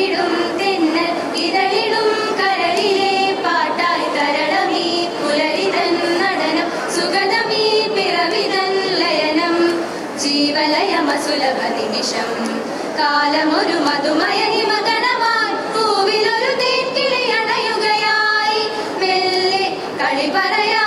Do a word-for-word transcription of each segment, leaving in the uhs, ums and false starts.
പാടിടും തെന്നൽ ഇതളിടും കരളിലെ പാട്ടായി തരളമീ പുലരിതൻ നടനം സുഗതമീ പിറവിതൻ ലയനം ജീവലയമസുലഭ നിമിഷം കാലമൊരു മധുമയ ഹിമഗണമായി പൂവിലൊരു തേൻകിളി അണയുകയായി മെല്ലെ കളി പറയാ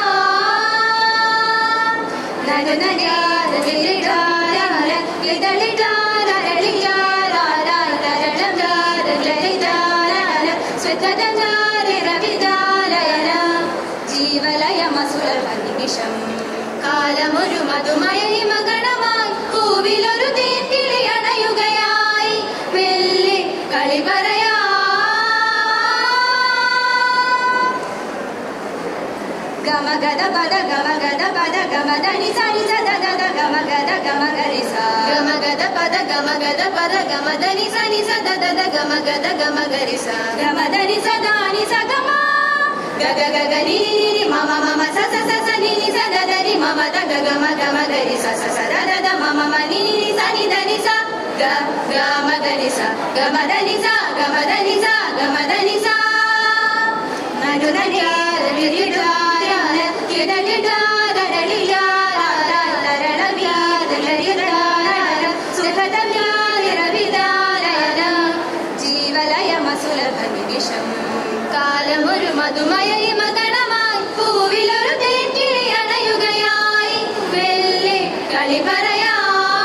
ജീവലയമസുലഭ നിമിഷം കാലമൊരു മധുമയ ഹിമഗണമായി പൂവിലൊരു തേൻകിളി അണയുകയായി മെല്ലെ കളി പറയാ ഗമഗദ പദ ഗമഗദ പദ ഗമദ നിസ നിസ ദദ ദ ഗമഗദ ഗമഗരിസ ഗമഗദ പദ ഗമഗദ പദ ഗമദ നിസ നിസ ദദ ദ ഗമഗദ ഗമഗരിസ ഗമദ നിസ ദ നിസ ഗമ ഗഗ ഗഗ നി നി നി മമ മമ സ സ സ സ നി നി സ ദ ദ നി മമ ദ ഗ ഗമ ഗമഗരി സ സ സ ദ ദ ദ മമ മ നി നി നി സ നി ദ നി സ ഗ ഗമഗരി സ ഗമദ നി സ ഗമദ നി സ ഗമദ നി സ നനു നനി രിരിടാ ജീവലയമസുലഭ നിമിഷം കാലമൊരു മധുമയ ഹിമഗണമായി പൂവിലൊരു തേൻകിളി അണയുകയായി മെല്ലെ കളി പറയാ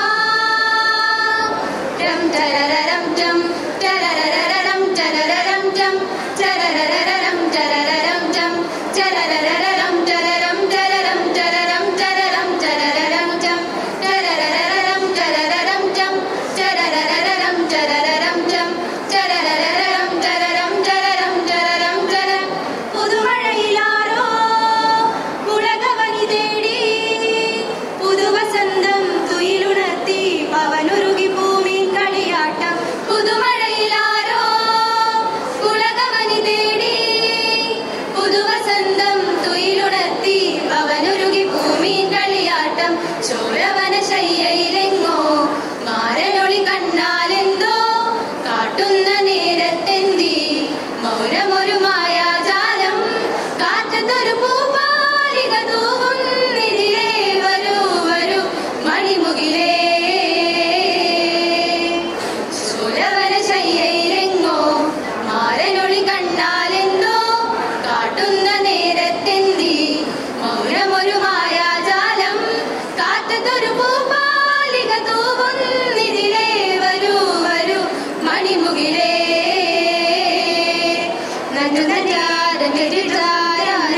രം ടരരരം ടം ടരരരരം ടരരരം ടം ടരരരരം ടരരരം ടം ടരരരരം ടരരം ടരരം ടരരം ടരരം ടരരരം ടം ടരരരരം ടരരരം ടം ടരരരരം ടരരരം ടം ടരരരരം ടരരം ടരരം ടരരം ടരം പുതുമഴയിലാരോ പുളകവനി തേടി പുതുവസന്തം തുയിലുണർത്തി പവനുരുകി ഭൂമി കളിയാട്ടം പുതുമഴയിലാരോ പുളകവനി തേടി പുതുവസന്തം തുയിലുണർത്തി പവനുരുകി ഭൂമി കളിയാട്ടം ചോരവന ശയ്യയിലെങ്ങോ മാരനൊളി കണ്ണാലെന്തോ കാട്ടുന്ന നേരത്തെന്തി മൗനമൊരു മായാജാലം കാറ്റത്തൊരു പൂപ്പാലിക തൂവുന്നിതിലേ വരൂ വരൂ മണിമുകിലേ ചോരവന ശയ്യയിലെങ്ങോ മാരനൊളി കണ്ണാലെന്തോ കാട്ടുന്ന നേരത്തെന്തി മൗനമൊരു മായാജാലം കാറ്റത്തൊരു പൂപ്പാലിക തൂവുന്നിതിലേ വരൂ വരൂ മണിമുകിലേ നനു നനിയാര നിരിടാരാര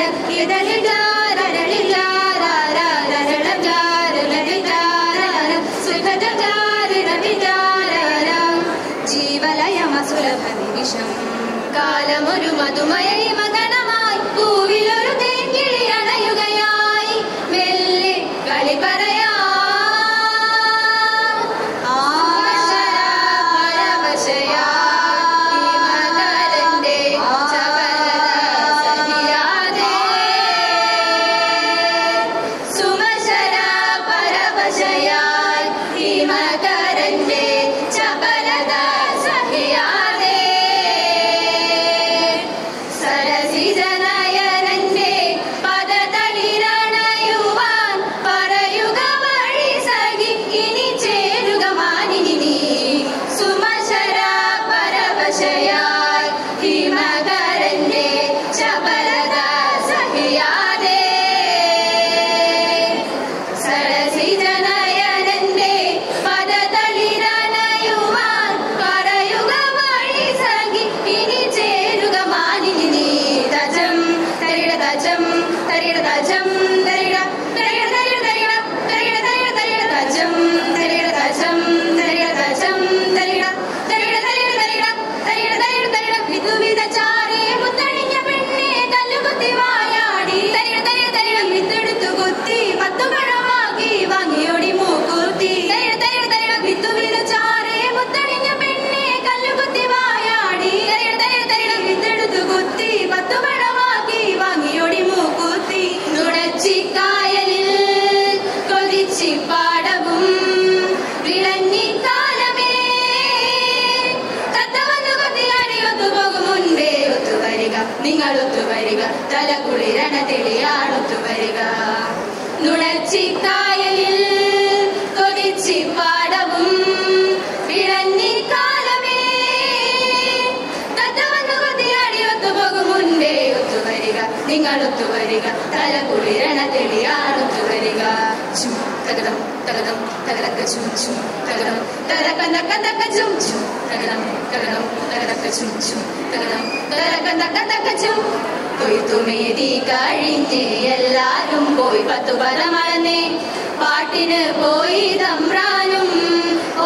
ഇതളിടാരളിടാരാരളംജാരളിടാരാര സുഖജാരളിടാരാര ജീവലയമസുലഭ നിമിഷം കാലമൊരു മധുമയ ഹിമഗണമായി പൂവിലൊരു തേൻകിളി അണയുകയായി മെല്ലെ കളി പറയാ പരവശയാ ഹിമകരന്റെ ചപലത സഹിയാതെ സുമശര പരവശയായി ഹിമകരന്റെ ചപലത സഹിയാതെ സരസിജനയനന്റെ നിങ്ങളൊത്തു വരിക തല കുളിരണ തെളിയാണൊത്തു വരിക ചും തകടം തകടം തകടക്ക ചും ചും തകടം തകടക്ക തക്ക തക്ക ചും ചും തകടം തകടം തകടക്ക ചും ചും തകടം തകടക്ക തക്ക തക്ക ചും കൊയ്ത്തുമേതി കഴിഞ്ഞ് എല്ലാരും പോയി പത്തു പരമളന്നേ പാട്ടിന് പോയി തമ്പ്രാനും ഓ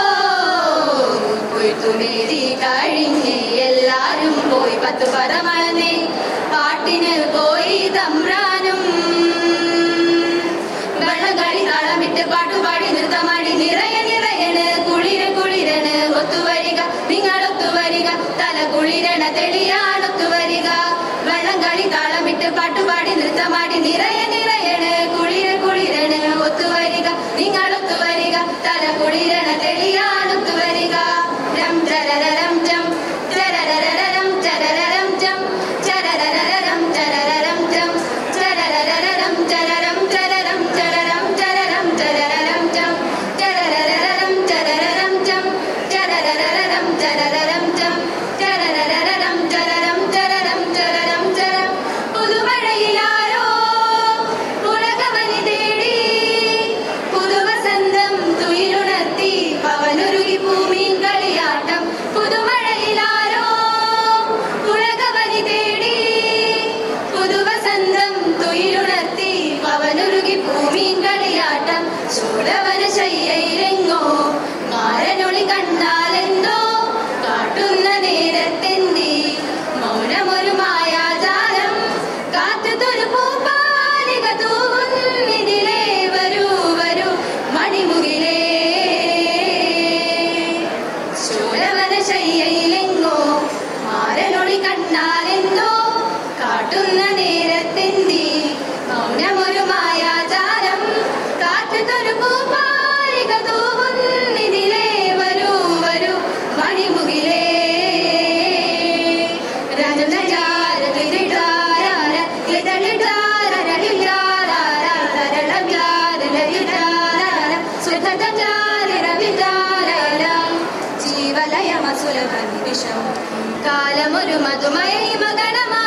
കൊയ്ത്തുമേതി കഴിഞ്ഞ് എല്ലാരും പോയി പത്തു പരമളന്നേ പാട്ടിന് പോയി തമ്പ്രാനും വെള്ളകളി താളമിട്ട് പാട്ടുപാടി നൃത്തമാടി നിറയെ നിറയണ് കുളിര കുളിരണ് ഒത്തുവരിക നിങ്ങളൊത്തുവരിക തല കുളിരണ തെളിയാണൊത്തുവരിക വെള്ളംകളി താളമിട്ട് പാട്ടുപാടി നൃത്തമാടി നിറയെ നിറയണ് കുളിര കുളിരണ് ഒത്തുവരിക നിങ്ങളൊത്തുവരിക തല കുളിരണ തെളിയാണൊത്തുവരിക രം ചരരം ചം ചരരം ചരരം ചം ചരരം ചരരം ചം ചരരം ചരരം ചരരം ചരരം ചരരം ചരരം ചം ചരരം ചരരം ചം ചരരം ചരരം ചം ചരരം ചരരം ചരരം ചരരം ചരം പുതുമഴയിലാരോ പുളകവനി തേടി പുതുവസന്തം തുയിലുണർത്തി പവനുരുകി ഭൂമിൻ കളിയാട്ടം പുതുമഴയിലാരോ പുളകവനി തേടി പുതുവസന്തം തുയിലുണർത്തി പവനുരുകി ഭൂമിൻ കളിയാട്ടം ചോളവന ശയ്യയിലെങ്ങോ മാരനൊളി കണ്ടാലെന്തോ കാട്ടുന്ന നേരത്തെന്തി മൗനമൊരു മായാജാലം കാറ്റുതൊരു പൂപ്പാലിക തൂവുന്നിതിലേ വരൂ വരൂ മണിമുകിലേ ചോളവന ശയ്യയിലെങ്ങോ മാരനൊളി കണ്ടാലെന്തോ കാട്ടുന്ന നേരത്തെന്തി മൗനമൊരു മായാജാലം കാറ്റുതൊരു പൂപ്പാലിക തൂവുന്നിതിലേ വരൂ വരൂ മണിമുകിലേ രജനജാര ലിടാരാര ലിടലിടാര രലിടാരാര രലംജാര ലലിടാരാര സുധജാര രവിടാരാര ജീവലയമസുലഭ നിമിഷം കാലമൊരു മധുമയ മഗണമ